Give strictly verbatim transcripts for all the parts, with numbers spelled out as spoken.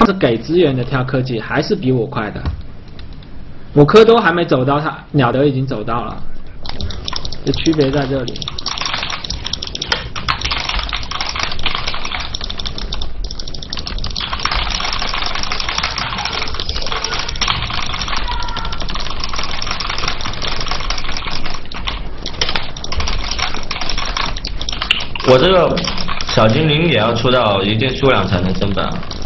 是给资源的跳科技还是比我快的。我科多还没走到，他鸟德已经走到了，这区别在这里。 我这个小精灵也要出到一定数量才能升本，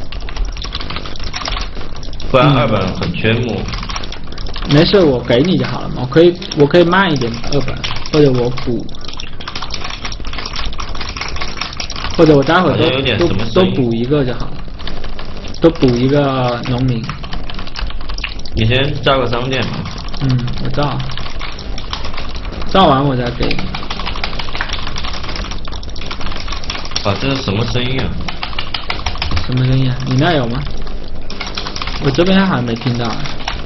不然二本很缺木。 嗯、没事，我给你就好了嘛。我可以，我可以慢一点二本，或者我补，或者我待会儿都都都补一个就好了，都补一个农民。 你先造个商店吧。 嗯，我造，造完我再给你。 啊，这是什么声音啊？ 什么声音啊？你那有吗？我这边好像没听到。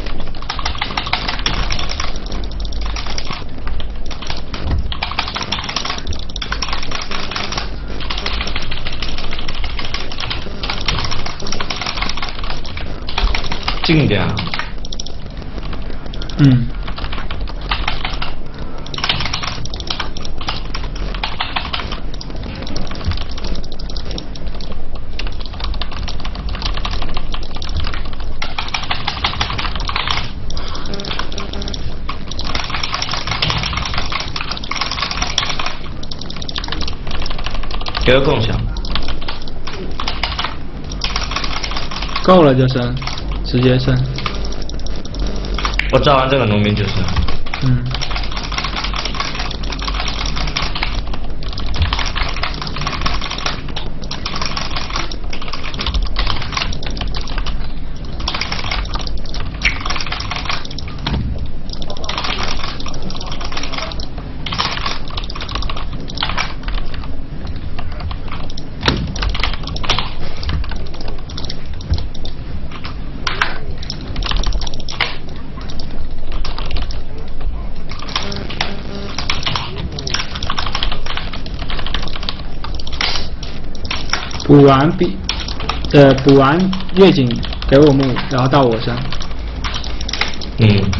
近点啊。 嗯。 给个共享， 够了就升，直接升。 我造完这个农民就升。 嗯。补完必，呃，补完月景给我木，然后到我身。 嗯。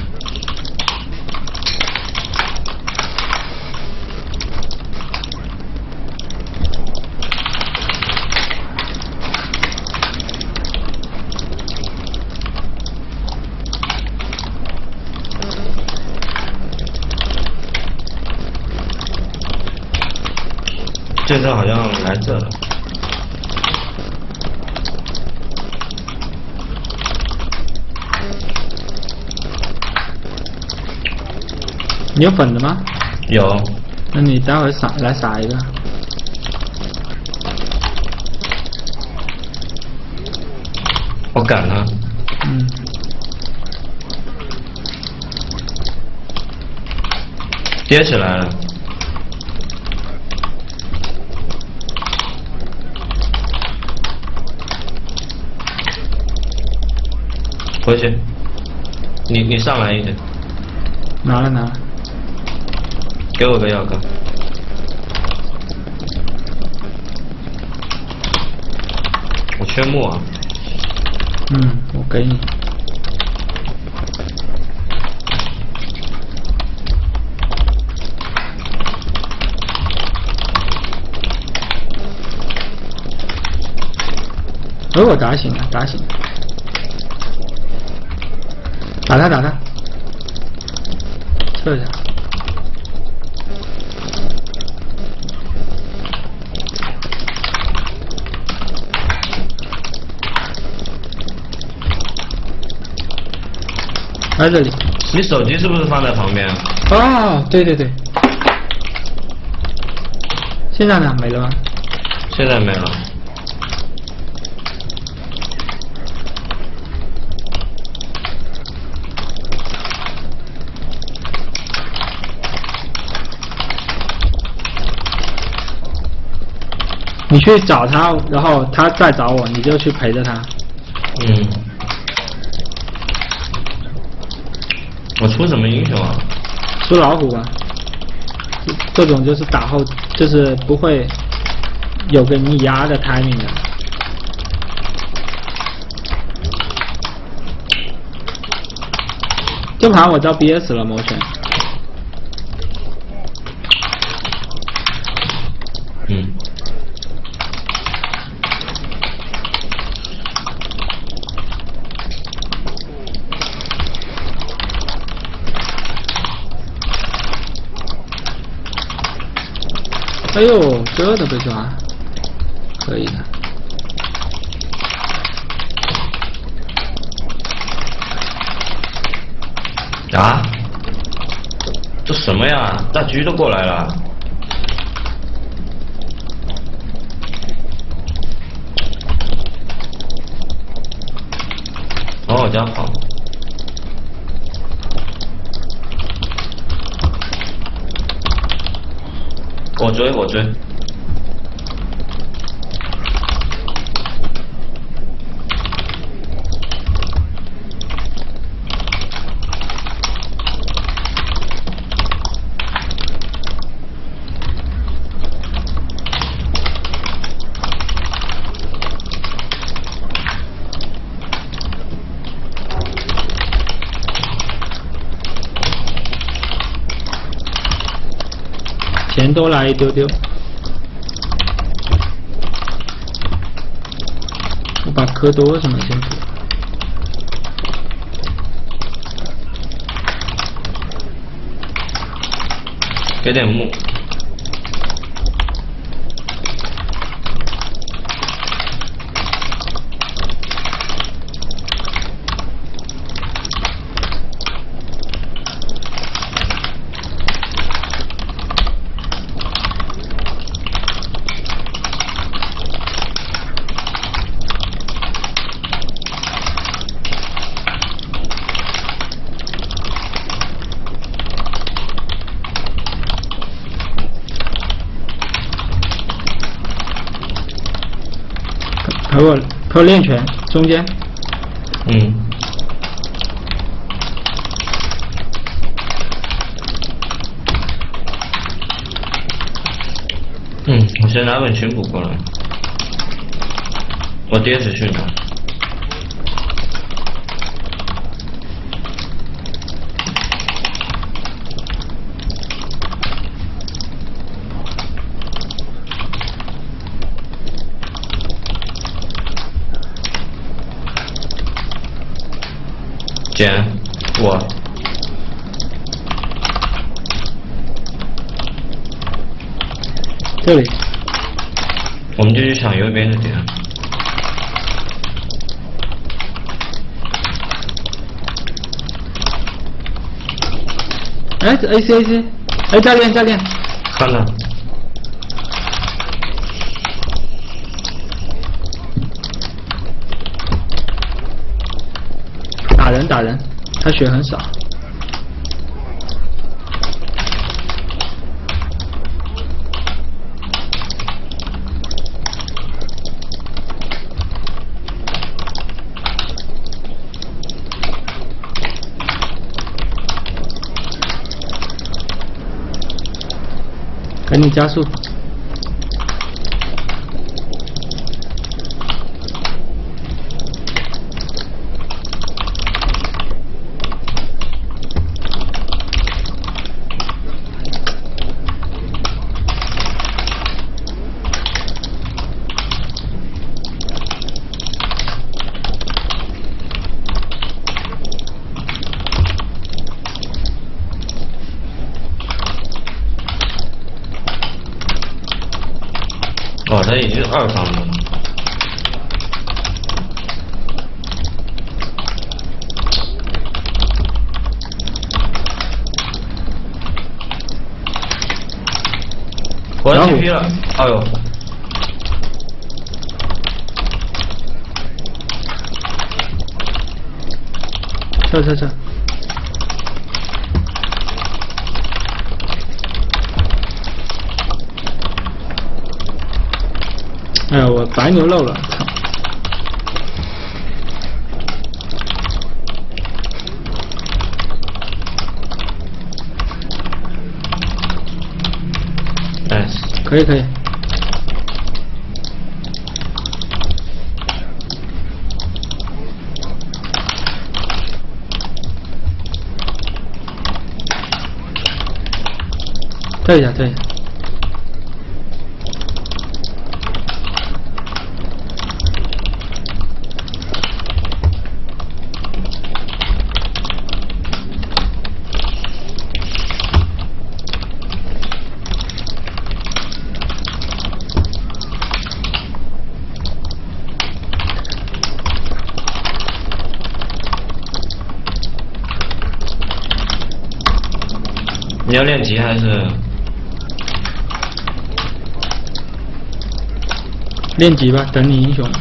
这次好像来这了。 你有粉的吗？ 有。 那你待会儿撒来撒一个。 我赶了。 嗯。 跌起来了。回去。你你上来一点。 拿了拿了。 给我个药膏。我缺木啊。 嗯，我给你。哦，我打醒了，打醒了。打他打他。撤一下。在这里。 你手机是不是放在旁边啊？ 哦，对对对。现在呢？没了吗？ 现在没了。 你去找他，然后他再找我，你就去陪着他。 嗯。我出什么英雄啊？ 出老虎吧。这种就是打后，就是不会有个你压的 timing 的。 这盘我遭憋死了，魔选。 嗯。 哎呦，这都被抓，可以的。 啊？这什么呀？大狙都过来了。往我家跑。我追，我追。 钱多来一丢丢，我把科多什么先补。 给点木。 陪我陪我练拳，中间。 嗯。嗯，我先拿本群补过来。我爹只去拿。捡我。 这里。 我们就去抢右边的点。 哎 ，A C A C， 哎，教练教练。 看到。 打人打人，他血很少。赶紧加速！ 哦，他已经二方了。我要 T P 了，哎呦！ 撤撤撤！哎呀，我白牛漏了，操！ 哎， 可以可以。 退一下，退一下。 你要练级还是？ 练级吧，等你英雄。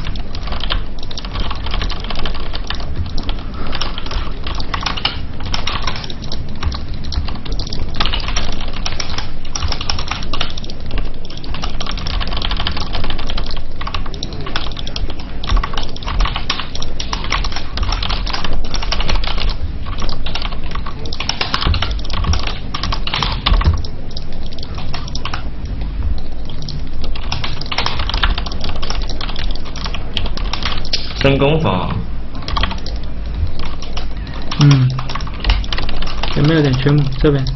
真功法。 嗯，有没有点缺木？这边。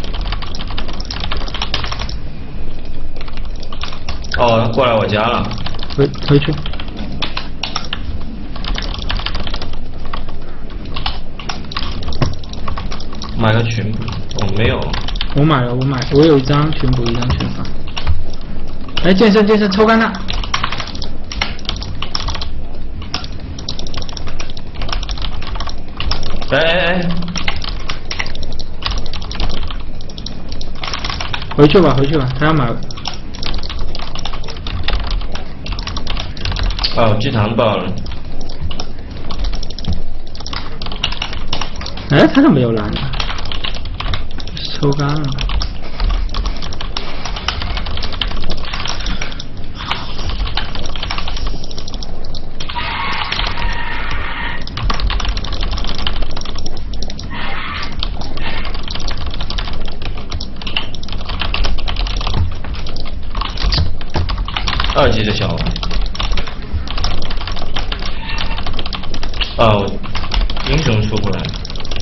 哦，过来我家了。 回回去。 买个群补，哦，没有。 我买了，我买，我有一张群补，一张群发。哎，健身健身，抽干它。 哎哎哎！ 回去吧，回去吧，他要买。 哦，祭坛爆了。 哎，他怎么没有蓝呢？抽干了。 二级的小王。哦，英雄出不来。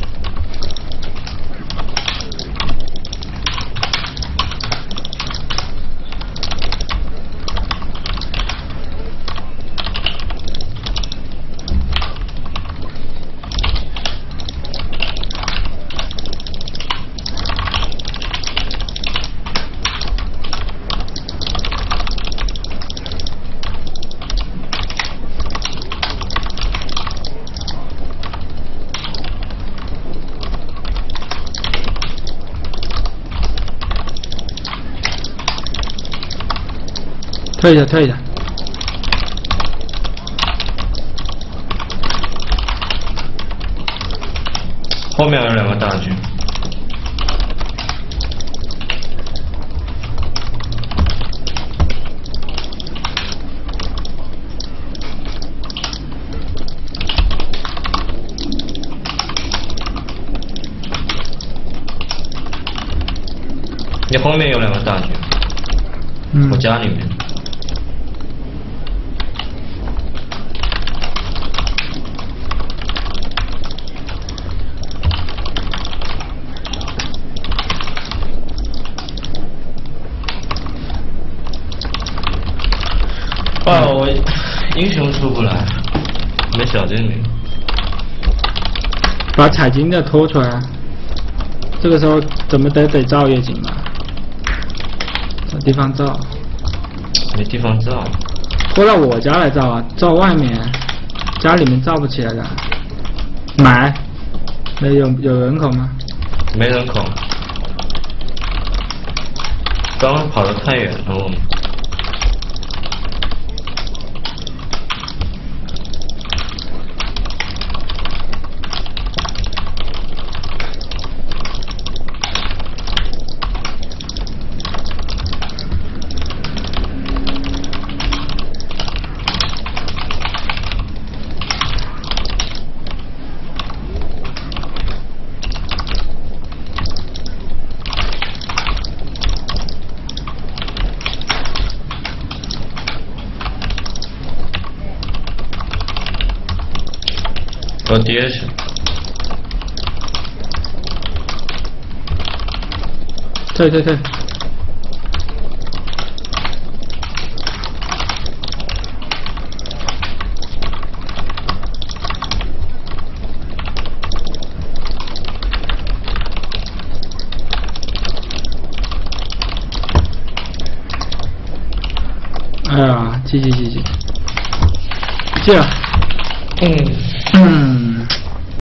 退一下，退一下。 后面有两个大军。你后面有两个大军。 嗯。 我家里面。哦，我英雄出不来，没小精灵。 把采金的拖出来，这个时候怎么得得造夜景吧？找地方造。 没地方造。 拖到我家来造啊，造外面，家里面造不起来的。买，那有有人口吗？ 没人口。刚刚跑得太远了，我们。我爹是。 退退退。 哎呀，继续继续，这样， 嗯嗯。